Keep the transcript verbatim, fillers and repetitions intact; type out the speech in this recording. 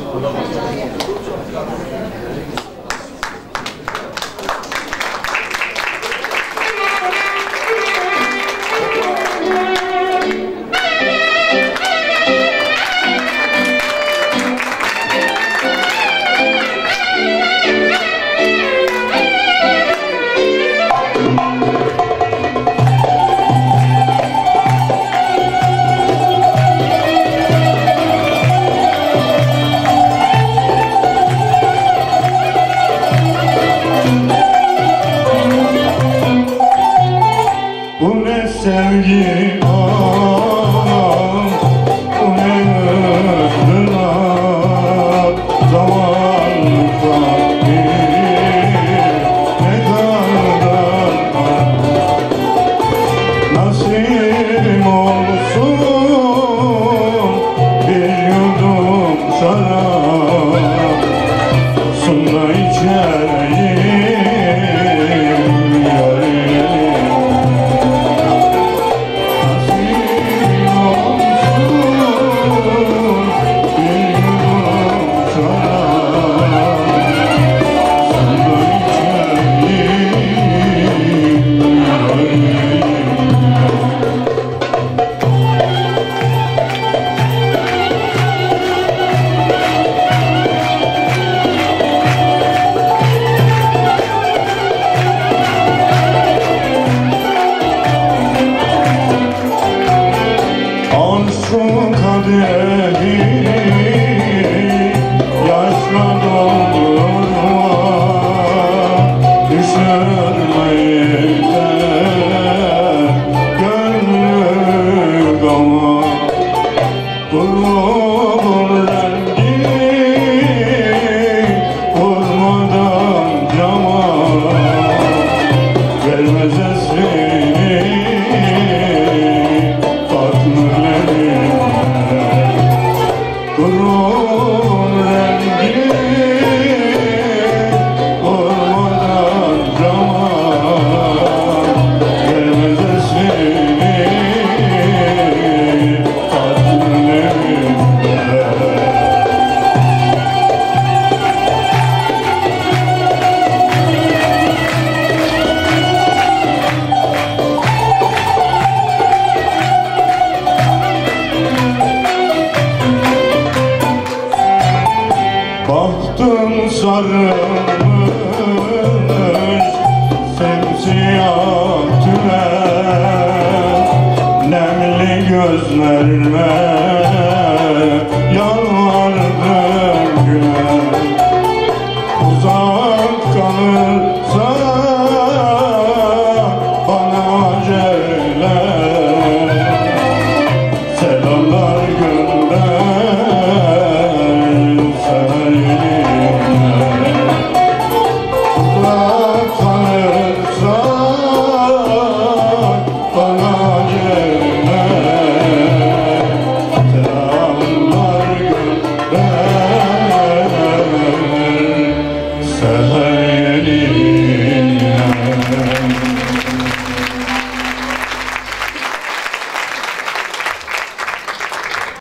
Sevgi ağam, bu ne ızdırap, zavallı fakir, ne kadar nasip olsun bir yudum şarap, sunla içeyim yarim. Şu kadehi yaşla doldurma, düşürmeyi de gönlü gama. Kulluğun rengi vurmadan cama, vermez esrini tatlıları. Kurun rengi olmadan zaman, gelmez esini tatlılarında. Bahtım sarı